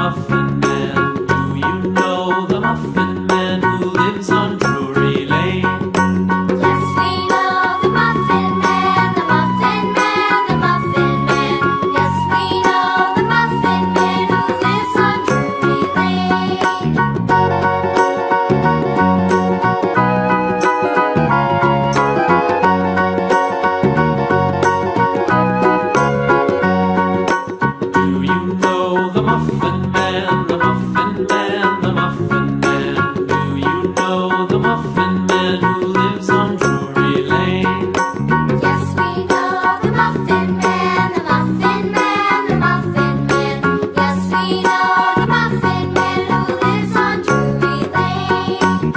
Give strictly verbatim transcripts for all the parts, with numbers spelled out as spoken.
Muffin Man? Do you know the Muffin Man who lives on Drury Lane? Yes, we know the Muffin Man, the Muffin Man, the Muffin Man. Yes, we know the Muffin Man who lives on Drury Lane. Do you know the Muffin Man, the Muffin Man, the Muffin Man? Do you know the Muffin Man who lives on Drury Lane? Yes, we know the Muffin Man, the Muffin Man, the Muffin Man. Yes, we know the Muffin Man who lives on Drury Lane.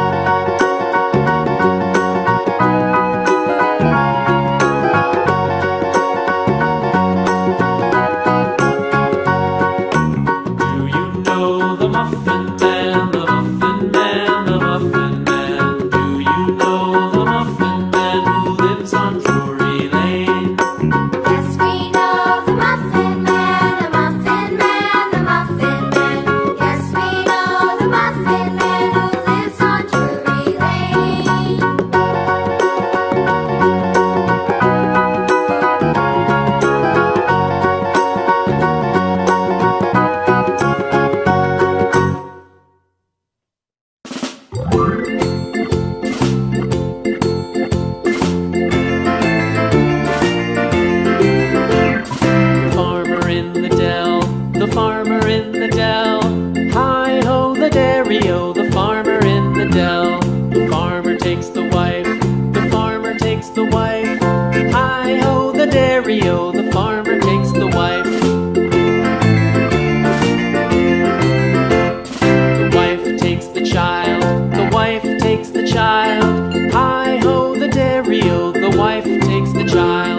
Do you know the Muffin Man, the Muffin Man, the Muffin Man? Do you know the Muffin Man who lives on Drury Lane? Yes, we know the Muffin Man, the Muffin Man, the Muffin Man. Yes, we know the Muffin Man who lives on Drury Lane. Farmer in the dell, the farmer in the dell. Hi-ho the dairy-o, the farmer in the dell. The farmer takes the wife, the farmer takes the wife. Hi-ho the dairy-o, the farmer takes the wife. The wife takes the child, the wife takes the child. Hi-ho the dairy-o, the wife takes the child.